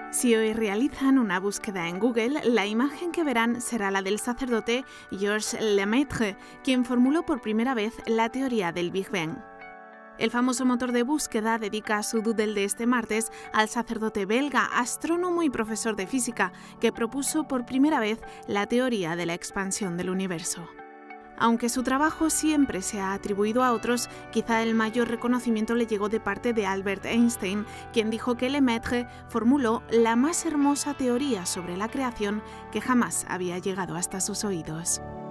Si hoy realizan una búsqueda en Google, la imagen que verán será la del sacerdote Georges Lemaitre, quien formuló por primera vez la teoría del Big Bang. El famoso motor de búsqueda dedica su doodle de este martes al sacerdote belga, astrónomo y profesor de física, que propuso por primera vez la teoría de la expansión del universo. Aunque su trabajo siempre se ha atribuido a otros, quizá el mayor reconocimiento le llegó de parte de Albert Einstein, quien dijo que Lemaitre formuló la más hermosa teoría sobre la creación que jamás había llegado hasta sus oídos.